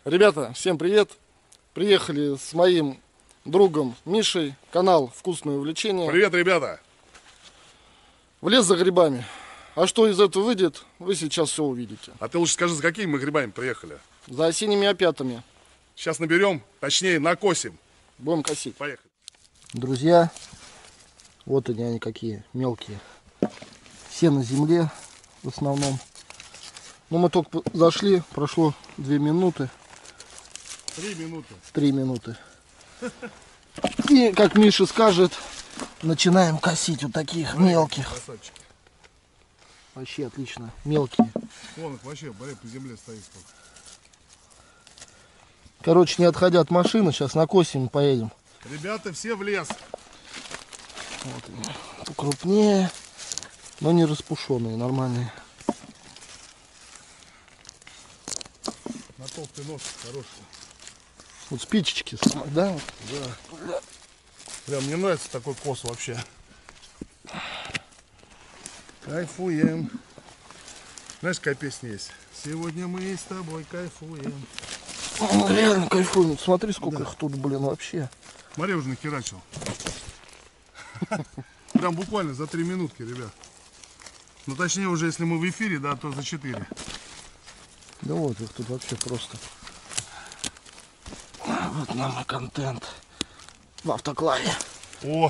Ребята, всем привет! Приехали с моим другом Мишей, канал «Вкусное увлечение». Привет, ребята! В лес за грибами. А что из этого выйдет, вы сейчас все увидите. А ты лучше скажи, за какими мы грибами приехали? За осенними опятами. Сейчас наберем, точнее накосим. Будем косить. Поехали. Друзья, вот они какие мелкие. Все на земле в основном. Но мы только зашли, прошло 2 минуты. 3 минуты. 3 минуты. И, как Миша скажет, начинаем косить вот таких мелких. Красавчики. Вообще отлично. Мелкие. Вон их вообще, смотри, по земле стоит сколько. Короче, не отходя от машины, сейчас накосим и поедем. Ребята, все в лес. Вот они. Покрупнее, но не распушенные, нормальные. На толстый нос хороший. Вот спичечки, да? Да. Прям мне нравится такой кос вообще. Кайфуем. Знаешь, какая песня есть? Сегодня мы с тобой кайфуем. Реально кайфуем. Смотри, сколько их тут, блин, вообще. Смотри, уже нахерачил. Прям буквально за 3 минутки, ребят. Ну, точнее, уже если мы в эфире, да, то за 4. Да вот их тут вообще просто. Вот нам и контент в автоклаве. О!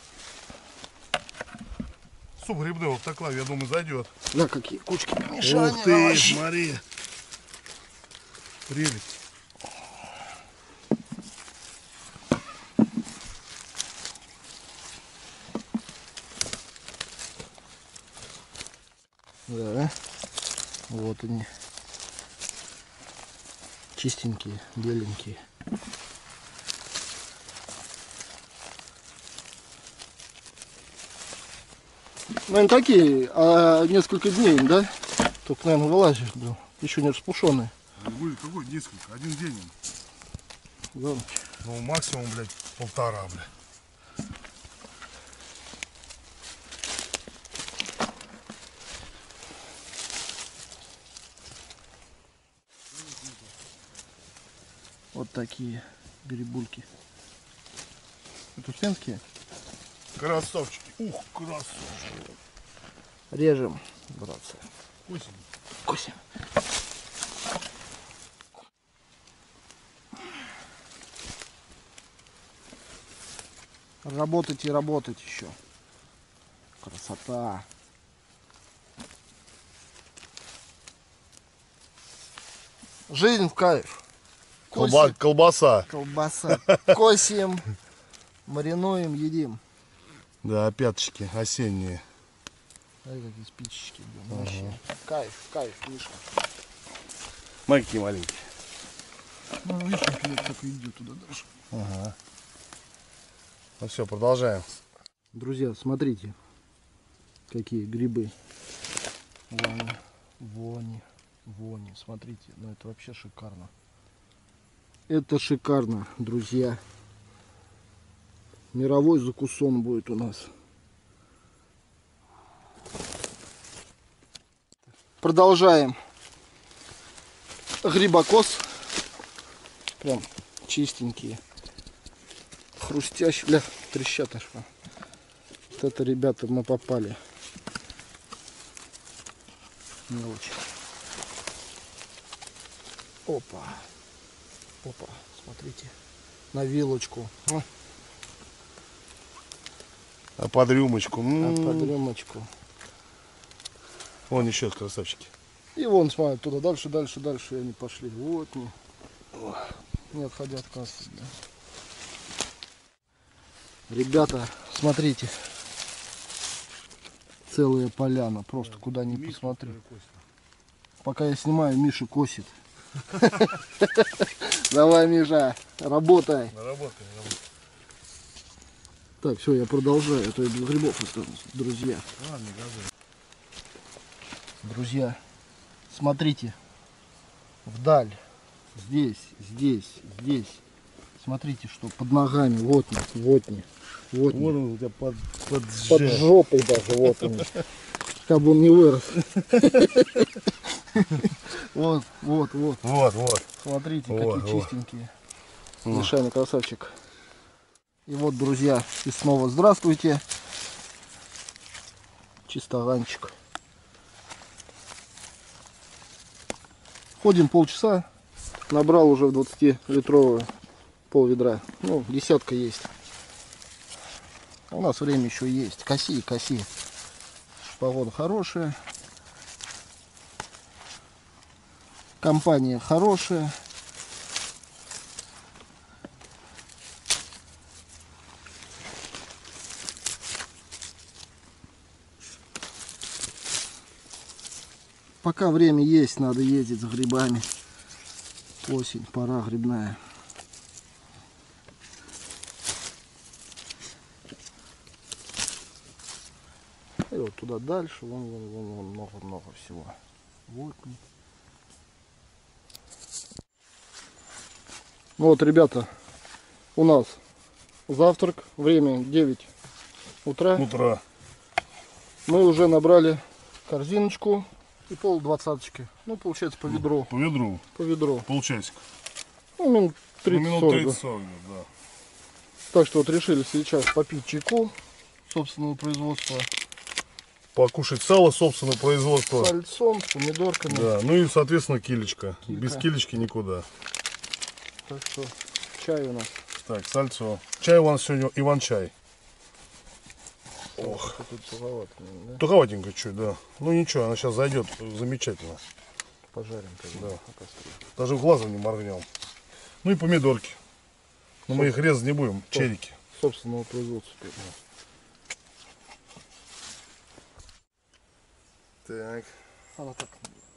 Суп грибной в автоклаве, я думаю, зайдет. Да, какие кучки помешали. Ух ты, смотри. Прелесть. Да, вот они. Чистенькие, беленькие. Наверное, такие, а несколько дней, да? Только, наверное, вылазишь, блин. Еще не распушенные. Какой несколько? 1 день. Да. Ну, максимум, блядь, 1,5, блядь. Вот такие грибульки. Это фенские? Красавчики. Ух, красавчики. Режем, братцы. Косим. Косим. Работать и работать еще. Красота. Жизнь в кайф. Косим. Колбаса. Колбаса. Косим, маринуем, едим. Да, опяточки осенние. Ай, какие спичечки, блин, вообще. Кайф, кайф, Миша. Маленькие, маленькие. Ну, видишь, как так идет туда дальше. Ага. Ну все, продолжаем. Друзья, смотрите, какие грибы. Вони. Смотрите, ну это вообще шикарно. Это шикарно, друзья. Мировой закусон будет у нас. Продолжаем грибокос. Прям чистенькие. Хрустящие. Бля, трещат аж. Вот это, ребята, мы попали. Мелочь. Опа. Опа. Смотрите. На вилочку. А под рюмочку. Под рюмочку. Вон еще красавчики. И вон, смотри, туда дальше, и они пошли. Вот они. Не отходя от кассы. Да. Ребята, смотрите. Целая поляна. Просто куда ни посмотрю. Пока я снимаю, Миша косит. Давай, Миша, работай. Работай. Так, все, я продолжаю. А то я без грибов останусь, друзья. Ладно, газуй. Друзья, смотрите. Вдаль. Здесь. Смотрите, что под ногами. Вот они. Вот он у тебя под жопой даже. Вот он. Как бы он не вырос. Вот, вот, вот. Вот, вот. Смотрите, Вот, какие вот. чистенькие. Мишаня, красавчик. И вот, друзья, и снова здравствуйте. Чистоганчик. Ходим полчаса. Набрал уже в 20-литровую пол-ведра. Ну, десятка есть. А у нас время еще есть. Коси, коси. Погода хорошая. Компания хорошая. Пока время есть, надо ездить за грибами. Осень, пора грибная. И вот туда дальше, вон много всего. Вот. Вот, ребята, у нас завтрак, время 9 утра. Утро. Мы уже набрали корзиночку и пол-двадцаточки. Ну, получается, по ведру. По ведру. По ведру. Полчасика. Ну, минут 30-40. Минут 30-40, да. Так что вот решили сейчас попить чайку собственного производства. Покушать сало собственного производства. Сальцом, с помидорками. Да, ну и, соответственно, килечка. Килька. Без килечки никуда. Так что чай у нас. Так, сальцо. Чай у нас сегодня Иван-чай. Ох. Тут туговато, да? Туговатенько чуть, да. Ну ничего, она сейчас зайдет замечательно. Пожарим тогда. Да. Даже глазом не моргнем. Ну и помидорки. Но мы их резать не будем, черики. Собственного производства. Так. Она так.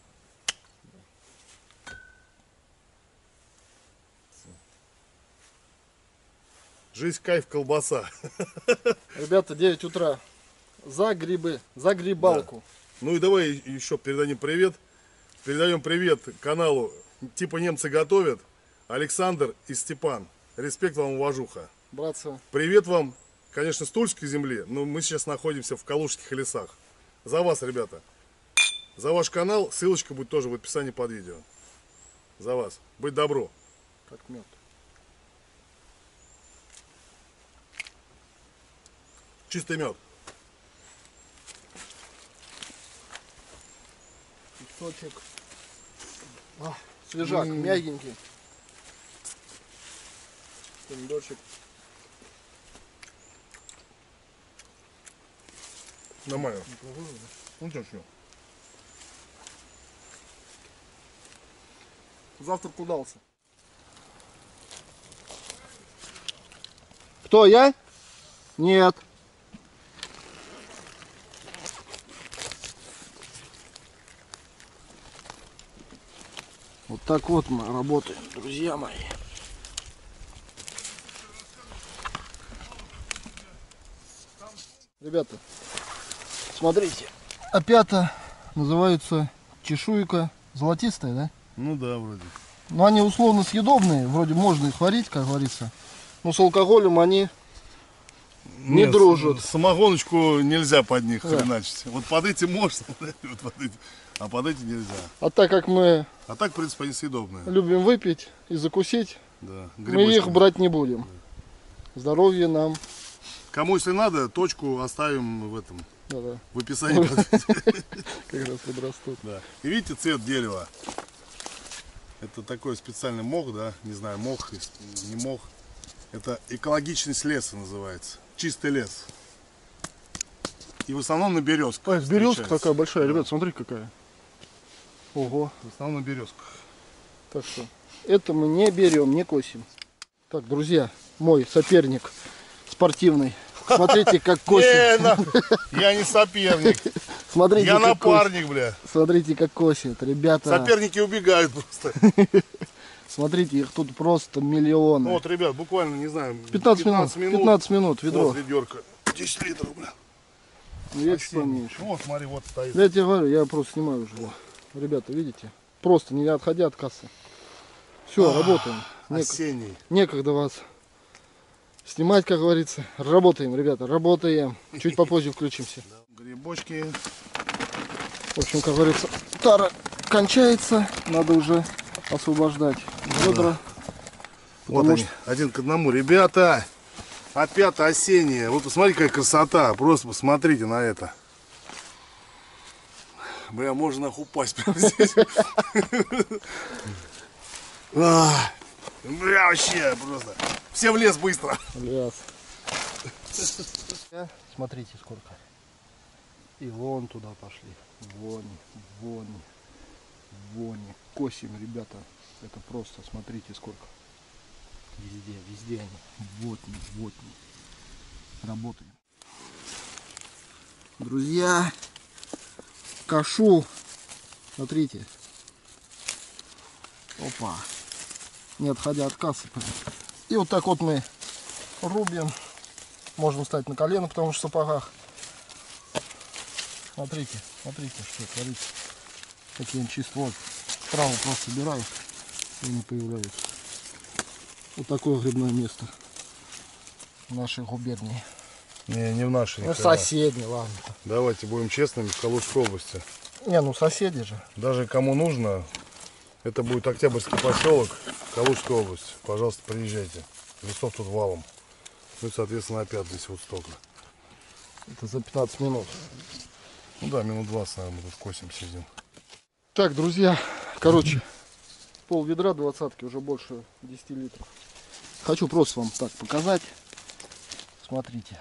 Жизнь, кайф, колбаса. Ребята, 9 утра. За грибы, за грибалку. Ну и давай еще передадим привет. Передаем привет каналу «Типа немцы готовят». Александр и Степан. Респект вам, уважуха. Братцы, Привет вам, конечно, с Тульской земли, но мы сейчас находимся в Калужских лесах. За вас, ребята. За ваш канал. Ссылочка будет тоже в описании под видео. За вас. Быть добро. как мед. Чистый мед. Песочек. Свежак, мягенький. Помидорчик. Нормально. Ну что, что? Завтрак удался. Кто, я? Нет. Вот так вот мы работаем, друзья мои. Ребята, смотрите, опята называются чешуйка золотистая, да? Ну да, вроде. Но они условно съедобные, вроде можно их варить, как говорится. Но с алкоголем они не дружат. Самогоночку нельзя под них хреначить. Вот под эти можно, вот под эти, а под эти нельзя. А так как мы А так, в принципе, они съедобные. любим выпить и закусить, Да. мы их брать не будем. Здоровье нам. Кому если надо, точку оставим в этом, Да-да, в описании. как раз подрастут. Да. И видите цвет дерева? Это такой специальный мох, да? Не знаю, мох, не мох. Это экологичность леса называется. Чистый лес. И в основном на березках. Ой, березка встречается. такая большая, Да. ребят, смотри какая. Ого. В основном на березках. Так что это мы не берем, не косим. Так, друзья, мой соперник спортивный. Смотрите, как косит. Я не соперник. Смотрите, Я как косит. напарник, бля. Смотрите, как косит, ребята. Соперники убегают просто. Смотрите, их тут просто миллионы. Вот, ребят, буквально, не знаю, 15 минут. 15 минут, ведро. Вот ведерко. 10 литров, бля. Я чуть поменьше. Вот, смотри, вот стоит. Я тебе говорю, я просто снимаю уже. Ребята, видите? Просто не отходя от кассы. Все, работаем. Осенний. Некогда вас снимать, как говорится. Работаем, ребята, работаем. Чуть попозже включимся. Грибочки. В общем, как говорится, тара кончается, надо уже освобождать ведра. Вот они, один к одному. Ребята, опять осеннее. Вот посмотри, какая красота. Просто посмотрите на это. Бля, можно нахуй упасть прямо здесь. Бля, вообще просто. Все в лес быстро. Лес. Смотрите сколько. И вон туда пошли. Вон. Косим, ребята. Это просто, смотрите сколько. Везде они. Вот они. Работаем. Друзья, кашу. Смотрите. Опа. Не отходя от кассы. И вот так вот мы рубим. Можно встать на колено, потому что в сапогах. Смотрите, что творится. Какие он чистый. Вот. Траву просто собираю, и они появляются. Вот такое грибное место в нашей губернии. Не в нашей. Ну, соседней, ладно. Давайте будем честными, в Калужской области. Не, ну соседи же. Даже кому нужно, это будет Октябрьский поселок, Калужская область. Пожалуйста, приезжайте. Лесов тут валом. Ну и, соответственно, опять здесь вот столько. Это за 15 минут. Ну да, минут 20, наверное, мы тут косим сидим. Так, друзья, короче, пол ведра 20-ки, уже больше 10 литров. Хочу просто вам так показать. Смотрите.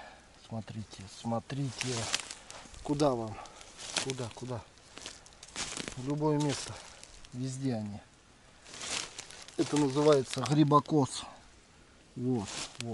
Куда вам? Куда? В любое место. Везде они. Это называется грибокос. Вот.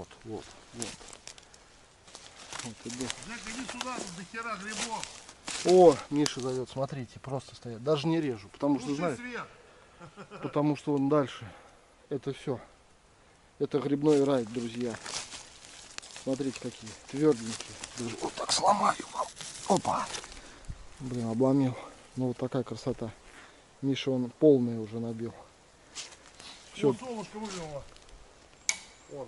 Иду. Иди сюда, тут до хера грибов. О, Миша зовет, смотрите, просто стоят. Даже не режу, потому что знаю. Потому что он дальше. Это все. Это грибной рай, друзья. Смотрите, какие тверденькие. Даже вот так сломаю вам. Опа. Блин, обломил. Ну вот такая красота. Миша он полный уже набил. Все. Солнышко выглянуло. Вон.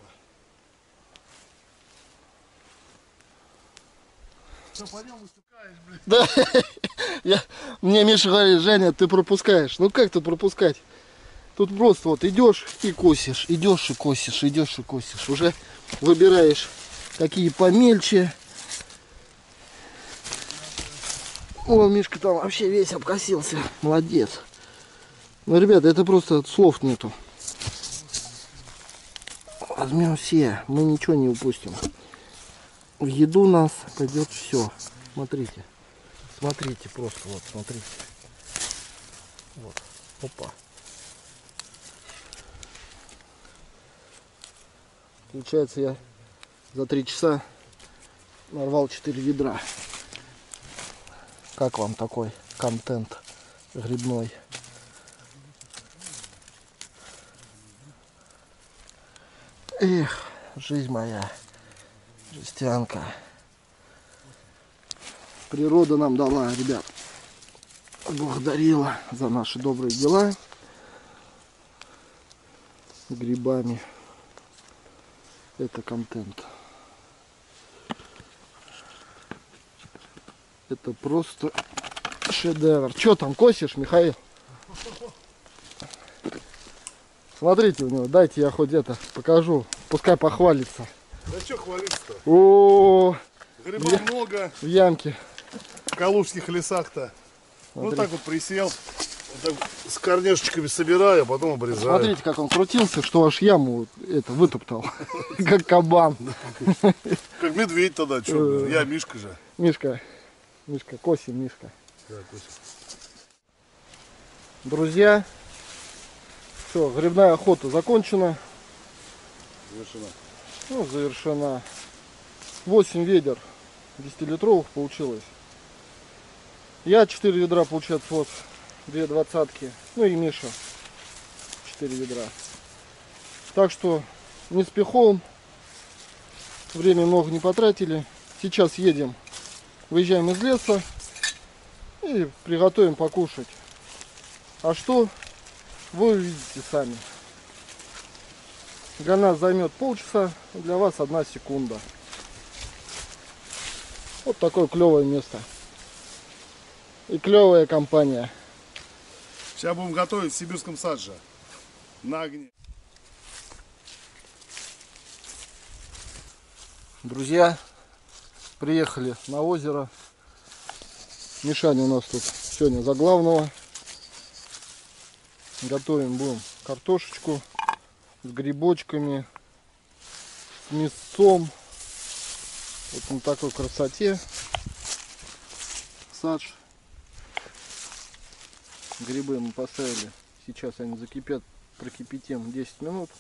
Что, пойдем выступаешь, блядь? Да. Мне Миша говорит: Женя, ты пропускаешь. Ну как тут пропускать? Тут просто вот идешь и косишь, идешь и косишь. Уже выбираешь какие помельче. О, Мишка там вообще весь обкосился. Молодец. Ну, ребята, это просто слов нету. Возьмем все, мы ничего не упустим. В еду нас пойдет все. Смотрите. Смотрите просто, вот, смотрите. Вот. Опа. Получается, я за 3 часа нарвал 4 ведра. Как вам такой контент грибной? Эх, жизнь моя, жестянка. Природа нам дала, ребят. Благодарила за наши добрые дела грибами. Это контент. Это просто шедевр. Че там косишь, Михаил? Смотрите у него, дайте я хоть это покажу. Пускай похвалится. Да что хвалиться-то? О, Грибов много. в ямке. В калужских лесах-то. Вот так вот присел. Вот так с корнешечками собираю, а потом обрезаю. Смотрите, как он крутился, что аж яму это вытоптал. Как кабан. Как медведь тогда, что? Я Мишка же. Мишка, косим, Мишка. Друзья, все, грибная охота закончена. Завершена. Ну, завершена. 8 ведер 10-литровых получилось. Я 4 ведра, получается, вот 2 двадцатки. Ну и Миша 4 ведра. Так что не с пехом. Время много не потратили. Сейчас едем. Выезжаем из леса и приготовим покушать. А что, вы увидите сами. Для нас займет полчаса, для вас 1 секунда. Вот такое клевое место. И клевая компания. Сейчас будем готовить в сибирском садже. На огне. Друзья, приехали на озеро. Мишаня у нас тут сегодня за главного. Готовим будем картошечку с грибочками, с мясцом. Вот на такой красоте. Садж. Грибы мы поставили. Сейчас они закипят, прокипятим 10 минут.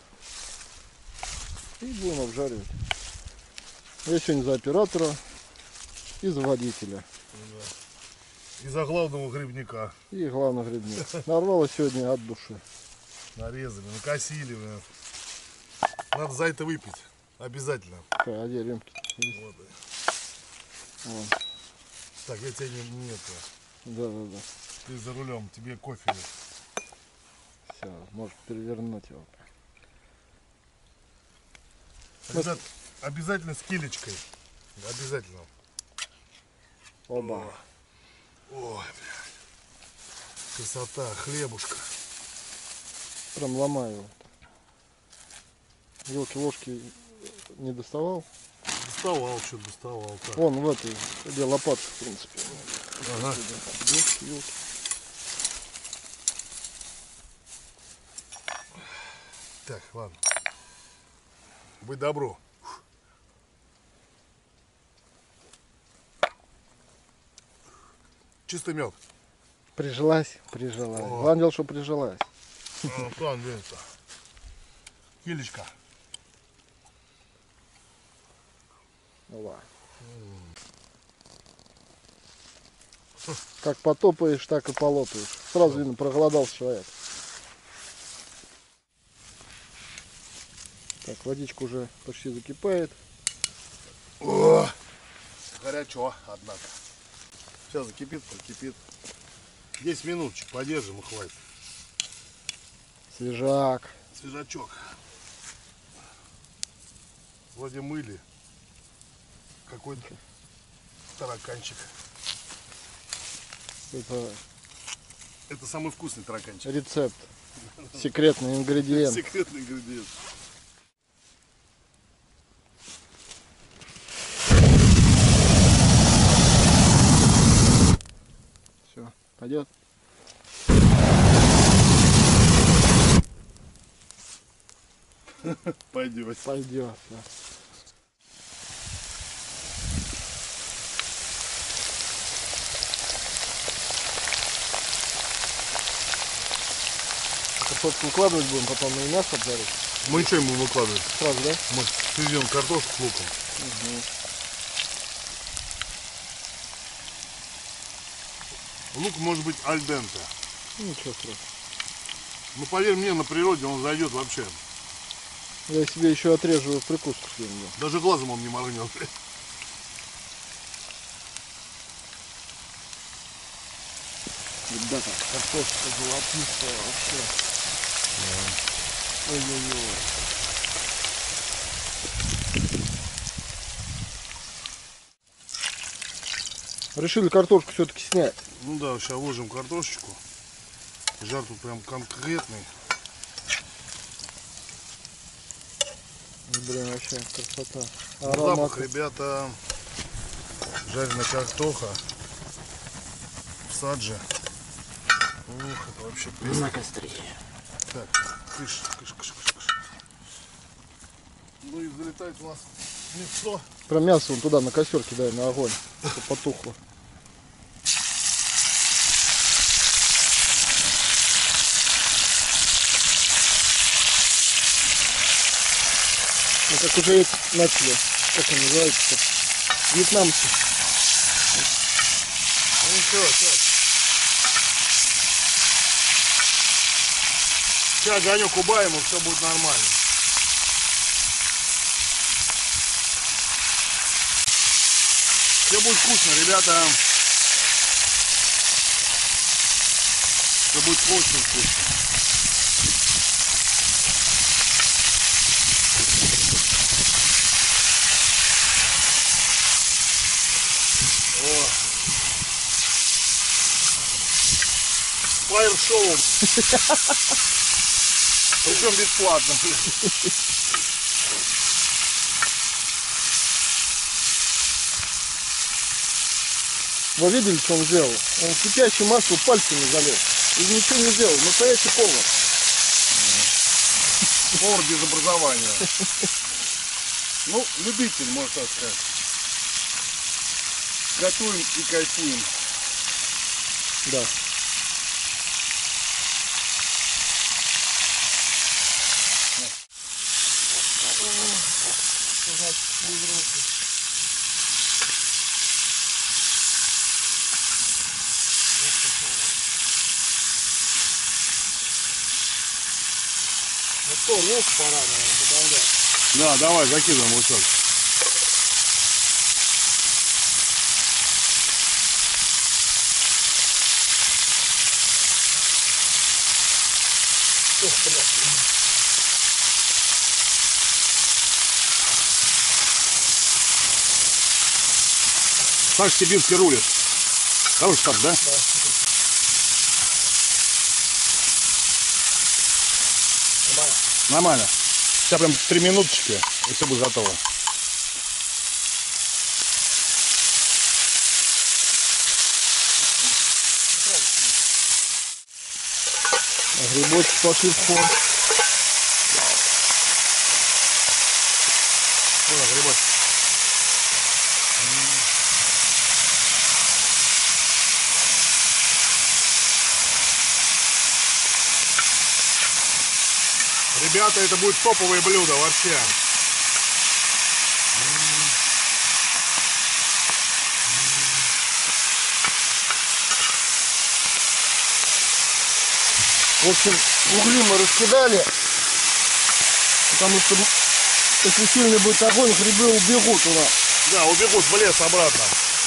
И будем обжаривать. Я сегодня за оператора и за водителя. И за главного грибника. И главный грибник. Нарвало сегодня от души. Нарезали, накосили. Блин. Надо за это выпить. Обязательно. А где рюмки? Вот. Вон. Так, я тебя нет. Да. Ты за рулем, тебе кофе. Все, может перевернуть его. Ребят, обязательно с килечкой. Обязательно. Оба. Ой, блядь. Красота, хлебушка. Прям ломаю его. Вилки-ложки не доставал? Доставал, что доставал. Так. Вон в этой, где лопатка, в принципе. Ага. Вилки. Так, ладно. Будь добро. Чистый мед. Прижилась. Главное дело, что прижилась. План это. Килечка. Ова. Как потопаешь, так и полопаешь. Сразу видно, проголодался человек. Так, водичка уже почти закипает. О, горячо, однако. Сейчас закипит, прокипит. 10 минуточек подержим и хватит. Свежак. Свежачок. Вроде мыли. Какой-то тараканчик. Это самый вкусный тараканчик. Рецепт. Секретный ингредиент. Секретный ингредиент. Все, пойдет. Пойдет. Пойдет, да. Картошку укладывать будем, потом и мясо обжарить. Мы ничего ему выкладывать. Сразу, да? Мы свезем картошку с луком. Лук может быть аль денте. Ничего страшного. Ну поверь мне, на природе он зайдет вообще. Я себе еще отрежу прикуску где-нибудь. Даже глазом он не моргнет. Ребята, картошка золотистая вообще. Ой-ой-ой. Решили картошку все-таки снять. Ну да, сейчас ложим картошечку. Жар тут прям конкретный. Блин, вообще красота. Запах, ребята. Жареная картоха. В садже. Ух, это вообще песня. На костре. Так, кыш. Ну и залетает у нас мясо. Прям мясо вон туда на костер кидай, на огонь, чтобы потухло. Ну как уже начали, как он называется-то? Вьетнамцы. Ну ничего, сейчас. Сейчас огонек убавим, и все будет нормально. Все будет вкусно, ребята. Все будет очень вкусно. О. фаер-шоу. Причем бесплатно. Вы видели, что он сделал? Он в кипящее масло пальцами залез. И ничего не сделал. Настоящий повар. Повар без образования. Ну, любитель, можно так сказать. Готовим и кайфуем. Да. Ну что, лук пора, наверное, добавлять. Да, давай, закидываем лучок. Ох, блядь. Так Сибирский рулит. Хороший так, да? Да. Нормально. Сейчас прям 3 минуточки, и все будет готово. Грибочки пошли в ход. Вот грибочек. Ребята, это будет топовое блюдо вообще. В общем, угли мы раскидали, потому что если сильный будет огонь, грибы убегут у нас. Да, убегут в лес обратно.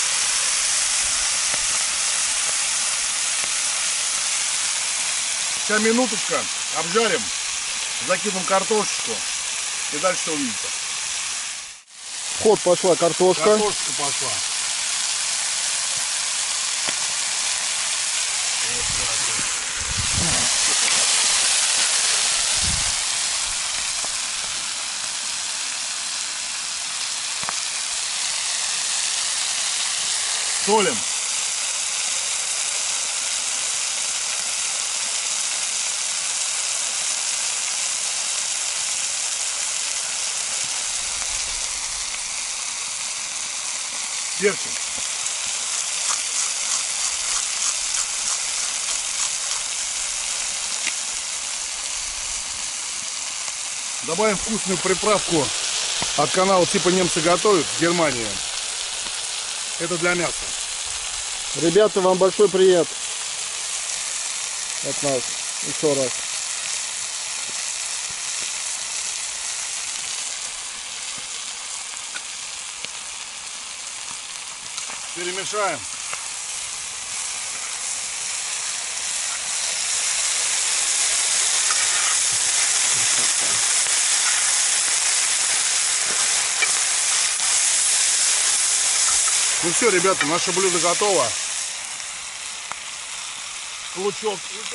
Сейчас минуточка, обжарим, закинем картошечку и дальше увидите. В ход пошла картошка. Картошечка пошла. Солим. Перчим. Добавим вкусную приправку от канала типа немцы готовят в Германии. Это для мяса. Ребята, вам большой привет от нас. Еще раз. Перемешаем. Ну все, ребята, наше блюдо готово. Лучок.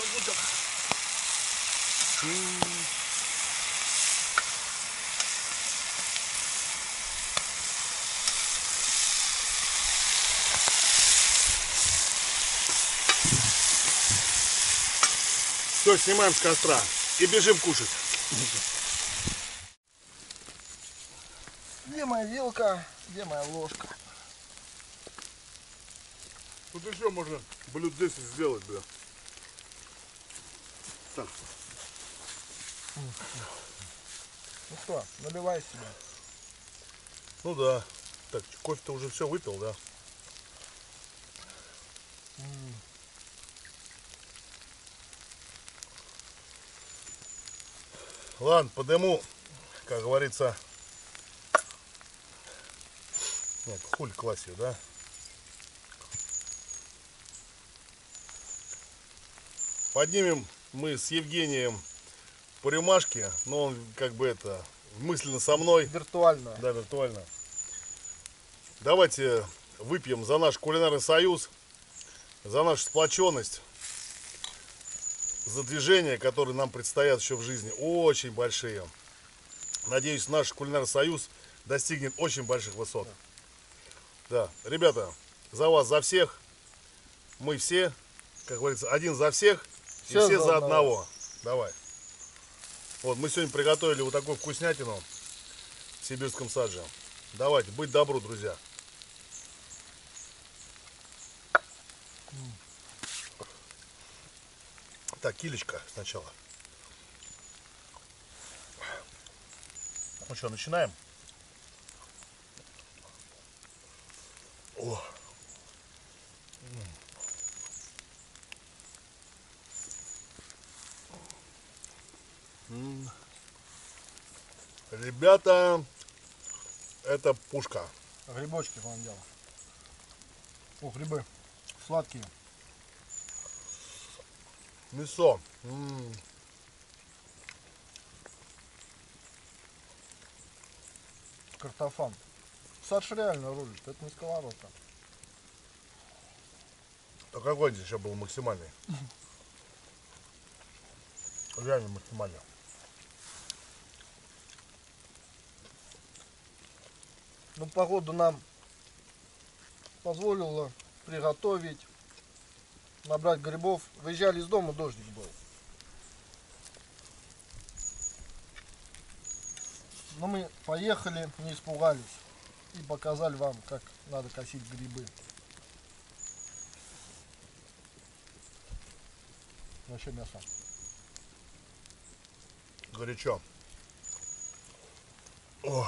Все, снимаем с костра и бежим кушать. Где моя вилка? Где моя ложка? Тут еще можно блюд 10 сделать, да. Так. Ну что, наливай себе. Ну да. Так, кофе-то уже все выпил, да? Ладно, подыму, как говорится. Нет, хуль классию, да? Поднимем мы с Евгением по рюмашке, но он как бы это мысленно со мной. Виртуально. Да, виртуально. Давайте выпьем за наш кулинарный союз, за нашу сплоченность. за движения, которые нам предстоят еще в жизни. Очень большие. Надеюсь, наш кулинарный союз достигнет очень больших высот. Да, ребята, за вас, за всех. Мы все, как говорится, один за всех и все за одного. Давай. Вот, мы сегодня приготовили вот такую вкуснятину в сибирском садже. Давайте, быть добру, друзья. Так, килечка сначала. Ну что, начинаем? О. Ребята, это пушка. Грибочки вам делал. О, грибы сладкие. Мясо. Картофан. Садж реально рулит, это не сковородка. Так огонь здесь еще был максимальный. Реально максимально. Ну, погода нам позволила приготовить, набрать грибов. Выезжали из дома, дождик был. Но мы поехали, не испугались и показали вам, как надо косить грибы. Вообще мясо. Горячо. О.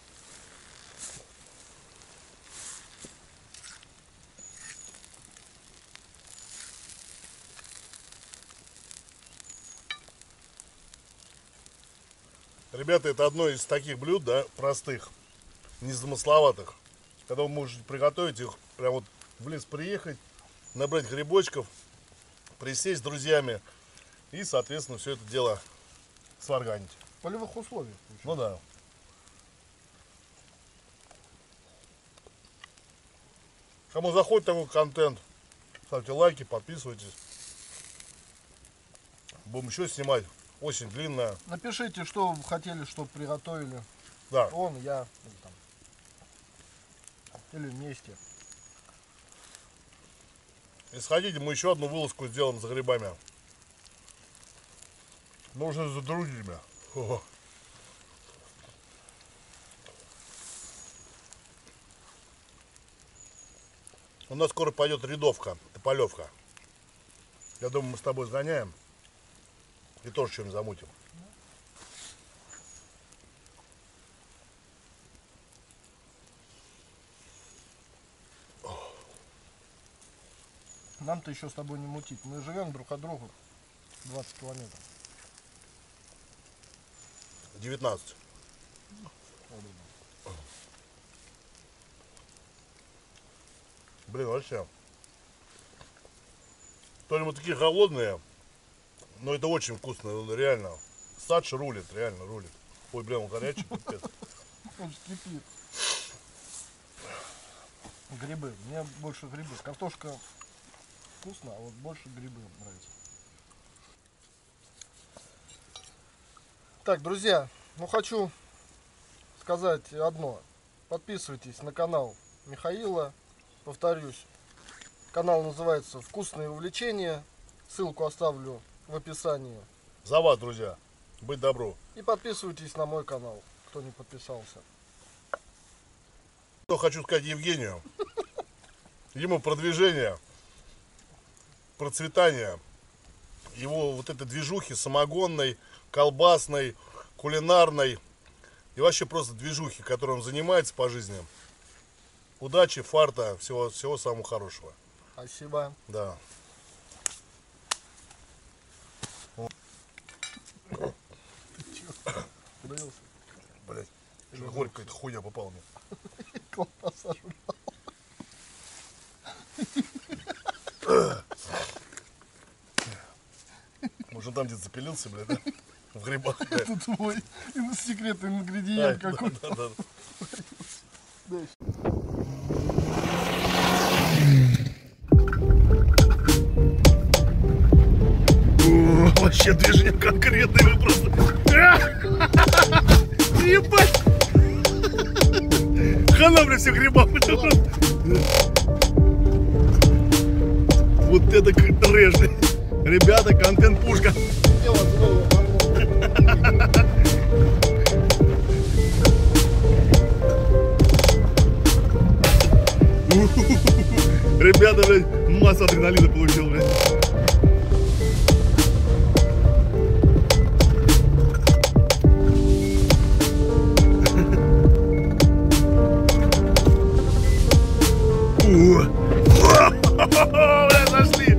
Ребята, это одно из таких блюд, да, простых, незамысловатых. Когда вы можете приготовить их, прям вот в лес приехать, набрать грибочков, присесть с друзьями и, соответственно, все это дело сварганить. В полевых условиях. Ну да. Кому заходит такой контент, ставьте лайки, подписывайтесь. Будем еще снимать. Осень длинная. Напишите, что вы хотели, чтобы приготовили. Да. Он, я, или, там, или вместе. И сходите, мы еще одну вылазку сделаем за грибами. Нужно за друзьями. О. У нас скоро пойдет рядовка, тополевка. Я думаю, мы с тобой сгоняем и тоже что-нибудь замутим. Нам-то еще с тобой не мутить. Мы живем друг от друга 20 километров. 19. Блин, вообще. То ли мы такие голодные, но это очень вкусно, реально. Садж рулит, реально рулит. Ой, блин, он горячий, пипец. Он кипит. Грибы. Мне больше грибы. Картошка вкусно, а вот больше грибы нравятся. Так, друзья, ну хочу сказать одно. Подписывайтесь на канал Михаила. Повторюсь, канал называется «Вкусные увлечения». Ссылку оставлю в описании. За вас, друзья. Быть добру. И подписывайтесь на мой канал, кто не подписался. Что хочу сказать Евгению. Ему продвижение, процветание, его вот этой движухи самогонной, колбасной, кулинарной и вообще просто движухи, которой он занимается по жизни. Удачи, фарта, всего самого хорошего. Спасибо. Да. Удавился. Блять, горькая эта хуйня попала мне. Колбаса жрал. Может, он там где-то запилился, блядь, да? В грибах. Да. Это твой секретный ингредиент какой-то. Да. Да. вообще движение конкретное, вы просто... Ебать! Хана, бля, всех грибов. Вот это трэш. Ребята, контент-пушка. Ребята, блядь, массу адреналина получил, блядь. Бля, зашли.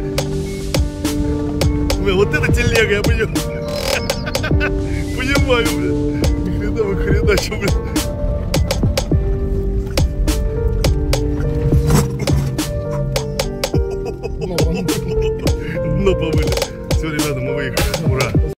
Бля, вот это телега, я понимаю. Понимаю, бля. Ни хрена вы хреначу, бля. Дно помыли. Все, ребята, мы выехали. Ура.